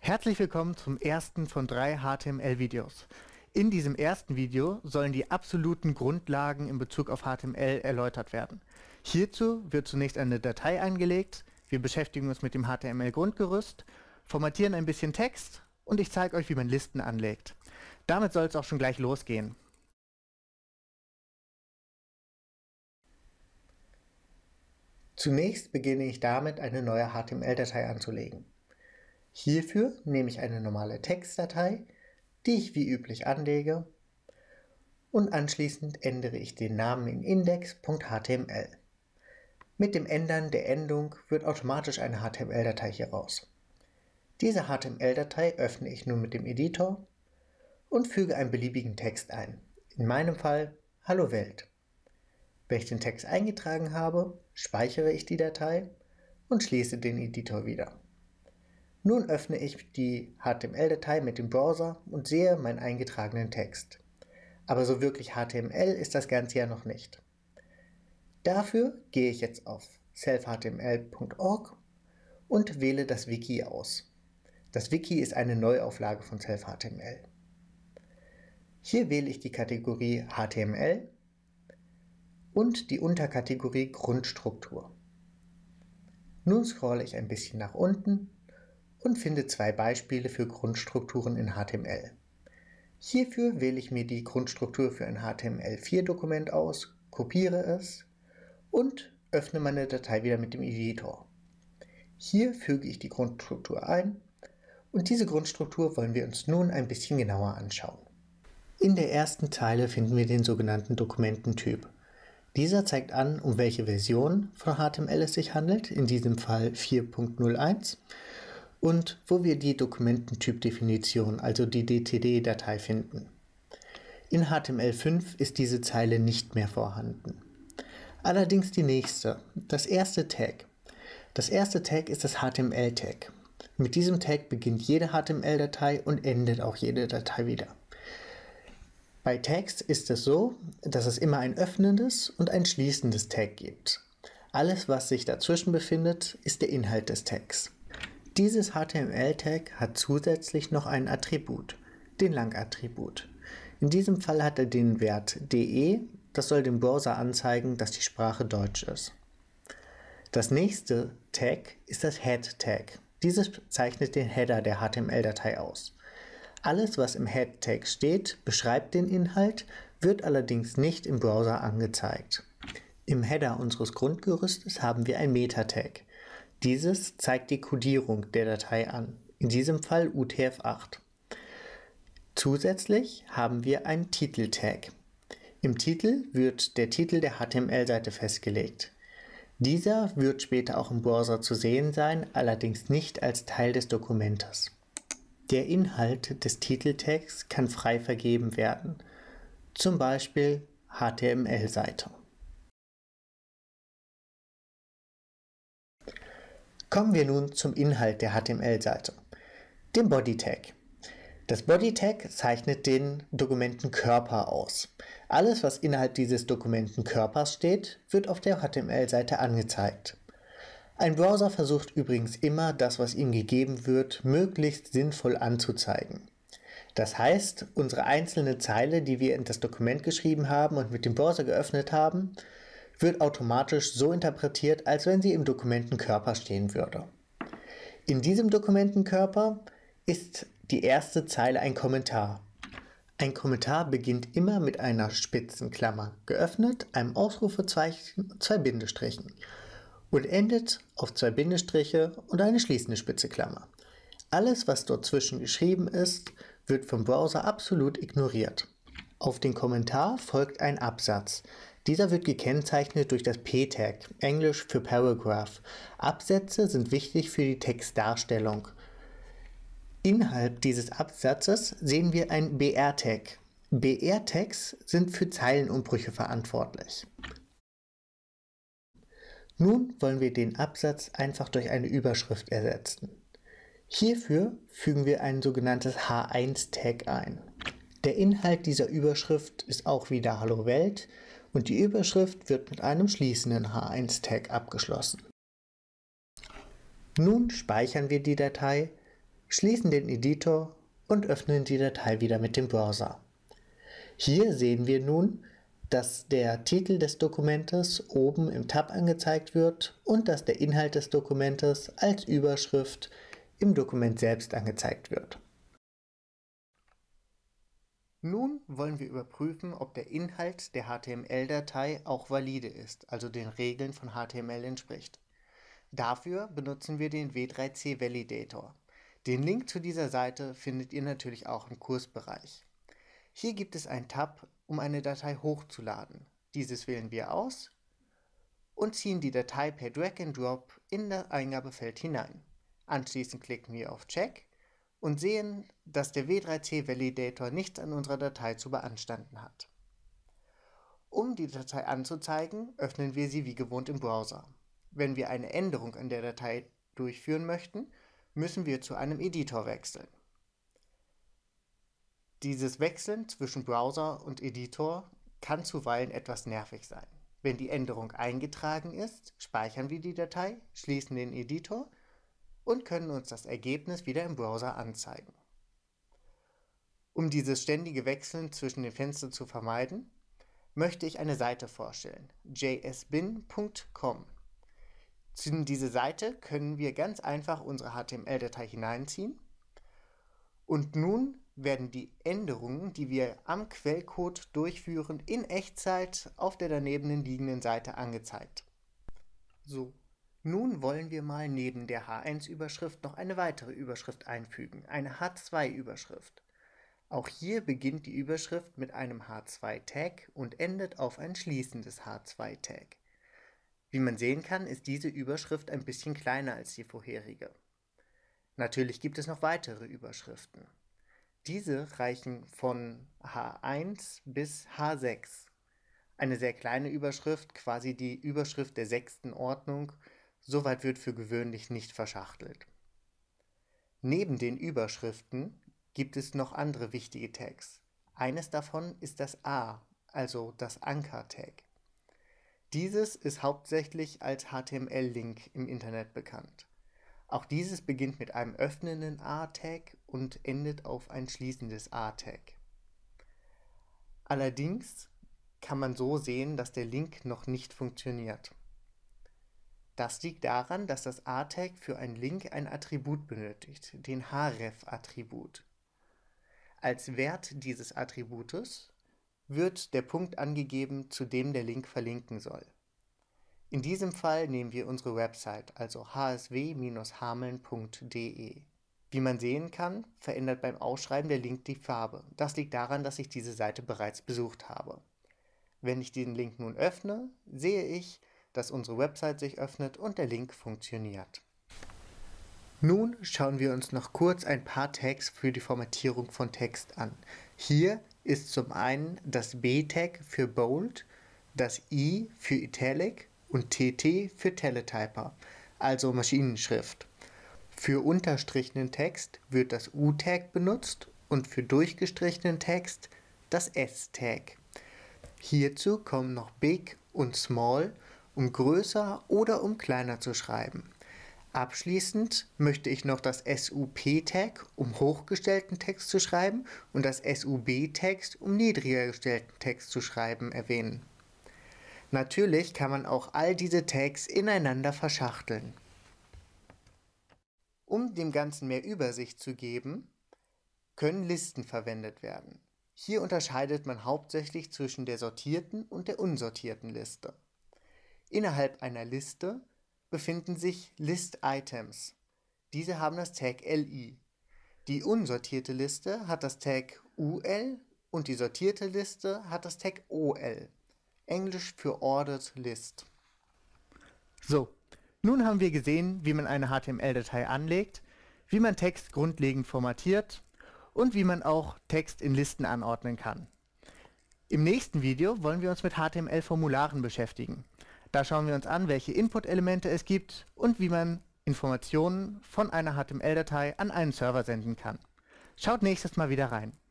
Herzlich willkommen zum ersten von 3 HTML-Videos. In diesem ersten Video sollen die absoluten Grundlagen in Bezug auf HTML erläutert werden. Hierzu wird zunächst eine Datei angelegt, wir beschäftigen uns mit dem HTML-Grundgerüst, formatieren ein bisschen Text und ich zeige euch, wie man Listen anlegt. Damit soll es auch schon gleich losgehen. Zunächst beginne ich damit, eine neue HTML-Datei anzulegen. Hierfür nehme ich eine normale Textdatei, die ich wie üblich anlege, und anschließend ändere ich den Namen in index.html. Mit dem Ändern der Endung wird automatisch eine HTML-Datei hier raus. Diese HTML-Datei öffne ich nun mit dem Editor und füge einen beliebigen Text ein. In meinem Fall Hallo Welt. Wenn ich den Text eingetragen habe, speichere ich die Datei und schließe den Editor wieder. Nun öffne ich die HTML-Datei mit dem Browser und sehe meinen eingetragenen Text. Aber so wirklich HTML ist das Ganze ja noch nicht. Dafür gehe ich jetzt auf selfhtml.org und wähle das Wiki aus. Das Wiki ist eine Neuauflage von selfhtml. Hier wähle ich die Kategorie HTML und die Unterkategorie Grundstruktur. Nun scrolle ich ein bisschen nach unten und finde 2 Beispiele für Grundstrukturen in HTML. Hierfür wähle ich mir die Grundstruktur für ein HTML4-Dokument aus, kopiere es und öffne meine Datei wieder mit dem Editor. Hier füge ich die Grundstruktur ein und diese Grundstruktur wollen wir uns nun ein bisschen genauer anschauen. In der ersten Zeile finden wir den sogenannten Dokumententyp. Dieser zeigt an, um welche Version von HTML es sich handelt, in diesem Fall 4.01, und wo wir die Dokumententypdefinition, also die DTD-Datei, finden. In HTML5 ist diese Zeile nicht mehr vorhanden. Allerdings die nächste, das erste Tag. Das erste Tag ist das HTML-Tag. Mit diesem Tag beginnt jede HTML-Datei und endet auch jede Datei wieder. Bei Tags ist es so, dass es immer ein öffnendes und ein schließendes Tag gibt. Alles, was sich dazwischen befindet, ist der Inhalt des Tags. Dieses HTML-Tag hat zusätzlich noch ein Attribut, den Lang-Attribut. In diesem Fall hat er den Wert DE, das soll dem Browser anzeigen, dass die Sprache Deutsch ist. Das nächste Tag ist das Head-Tag. Dieses zeichnet den Header der HTML-Datei aus. Alles, was im Head-Tag steht, beschreibt den Inhalt, wird allerdings nicht im Browser angezeigt. Im Header unseres Grundgerüstes haben wir ein Meta-Tag. Dieses zeigt die Codierung der Datei an, in diesem Fall UTF-8. Zusätzlich haben wir einen Titel-Tag. Im Titel wird der Titel der HTML-Seite festgelegt. Dieser wird später auch im Browser zu sehen sein, allerdings nicht als Teil des Dokumentes. Der Inhalt des Titeltags kann frei vergeben werden, zum Beispiel HTML-Seite. Kommen wir nun zum Inhalt der HTML-Seite, dem Body-Tag. Das Body-Tag zeichnet den Dokumentenkörper aus. Alles, was innerhalb dieses Dokumentenkörpers steht, wird auf der HTML-Seite angezeigt. Ein Browser versucht übrigens immer, das, was ihm gegeben wird, möglichst sinnvoll anzuzeigen. Das heißt, unsere einzelne Zeile, die wir in das Dokument geschrieben haben und mit dem Browser geöffnet haben, wird automatisch so interpretiert, als wenn sie im Dokumentenkörper stehen würde. In diesem Dokumentenkörper ist die erste Zeile ein Kommentar. Ein Kommentar beginnt immer mit einer spitzen Klammer geöffnet, einem Ausrufezeichen, 2 Bindestrichen und endet auf 2 Bindestriche und eine schließende spitze Klammer. Alles, was dort zwischen geschrieben ist, wird vom Browser absolut ignoriert. Auf den Kommentar folgt ein Absatz. Dieser wird gekennzeichnet durch das P-Tag, Englisch für Paragraph. Absätze sind wichtig für die Textdarstellung. Innerhalb dieses Absatzes sehen wir ein BR-Tag. BR-Tags sind für Zeilenumbrüche verantwortlich. Nun wollen wir den Absatz einfach durch eine Überschrift ersetzen. Hierfür fügen wir ein sogenanntes H1-Tag ein. Der Inhalt dieser Überschrift ist auch wieder Hallo Welt und die Überschrift wird mit einem schließenden H1-Tag abgeschlossen. Nun speichern wir die Datei schließen den Editor und öffnen die Datei wieder mit dem Browser. Hier sehen wir nun, dass der Titel des Dokumentes oben im Tab angezeigt wird und dass der Inhalt des Dokumentes als Überschrift im Dokument selbst angezeigt wird. Nun wollen wir überprüfen, ob der Inhalt der HTML-Datei auch valide ist, also den Regeln von HTML entspricht. Dafür benutzen wir den W3C Validator. Den Link zu dieser Seite findet ihr natürlich auch im Kursbereich. Hier gibt es einen Tab, um eine Datei hochzuladen. Dieses wählen wir aus und ziehen die Datei per Drag and Drop in das Eingabefeld hinein. Anschließend klicken wir auf Check und sehen, dass der W3C Validator nichts an unserer Datei zu beanstanden hat. Um die Datei anzuzeigen, öffnen wir sie wie gewohnt im Browser. Wenn wir eine Änderung an der Datei durchführen möchten, müssen wir zu einem Editor wechseln. Dieses Wechseln zwischen Browser und Editor kann zuweilen etwas nervig sein. Wenn die Änderung eingetragen ist, speichern wir die Datei, schließen den Editor und können uns das Ergebnis wieder im Browser anzeigen. Um dieses ständige Wechseln zwischen den Fenstern zu vermeiden, möchte ich eine Seite vorstellen, jsbin.com. In diese Seite können wir ganz einfach unsere HTML-Datei hineinziehen und nun werden die Änderungen, die wir am Quellcode durchführen, in Echtzeit auf der daneben liegenden Seite angezeigt. So, nun wollen wir mal neben der H1-Überschrift noch eine weitere Überschrift einfügen, eine H2-Überschrift. Auch hier beginnt die Überschrift mit einem H2-Tag und endet auf ein schließendes H2-Tag. Wie man sehen kann, ist diese Überschrift ein bisschen kleiner als die vorherige. Natürlich gibt es noch weitere Überschriften. Diese reichen von H1 bis H6. Eine sehr kleine Überschrift, quasi die Überschrift der 6. Ordnung, soweit wird für gewöhnlich nicht verschachtelt. Neben den Überschriften gibt es noch andere wichtige Tags. Eines davon ist das A, also das Anker-Tag. Dieses ist hauptsächlich als HTML-Link im Internet bekannt. Auch dieses beginnt mit einem öffnenden A-Tag und endet auf ein schließendes A-Tag. Allerdings kann man so sehen, dass der Link noch nicht funktioniert. Das liegt daran, dass das A-Tag für einen Link ein Attribut benötigt, den href-Attribut. Als Wert dieses Attributes wird der Punkt angegeben, zu dem der Link verlinken soll. In diesem Fall nehmen wir unsere Website, also hsw-hameln.de. Wie man sehen kann, verändert beim Ausschreiben der Link die Farbe. Das liegt daran, dass ich diese Seite bereits besucht habe. Wenn ich den Link nun öffne, sehe ich, dass unsere Website sich öffnet und der Link funktioniert. Nun schauen wir uns noch kurz ein paar Tags für die Formatierung von Text an. Hier ist zum einen das B-Tag für Bold, das I für Italic und TT für Teletyper, also Maschinenschrift. Für unterstrichenen Text wird das U-Tag benutzt und für durchgestrichenen Text das S-Tag. Hierzu kommen noch Big und Small, um größer oder um kleiner zu schreiben. Abschließend möchte ich noch das SUP-Tag, um hochgestellten Text zu schreiben, und das SUB-Tag, um niedriger gestellten Text zu schreiben, erwähnen. Natürlich kann man auch all diese Tags ineinander verschachteln. Um dem Ganzen mehr Übersicht zu geben, können Listen verwendet werden. Hier unterscheidet man hauptsächlich zwischen der sortierten und der unsortierten Liste. Innerhalb einer Liste befinden sich List-Items. Diese haben das Tag LI. Die unsortierte Liste hat das Tag UL und die sortierte Liste hat das Tag OL. Englisch für Ordered List. So, nun haben wir gesehen, wie man eine HTML-Datei anlegt, wie man Text grundlegend formatiert und wie man auch Text in Listen anordnen kann. Im nächsten Video wollen wir uns mit HTML-Formularen beschäftigen. Da schauen wir uns an, welche Input-Elemente es gibt und wie man Informationen von einer HTML-Datei an einen Server senden kann. Schaut nächstes Mal wieder rein.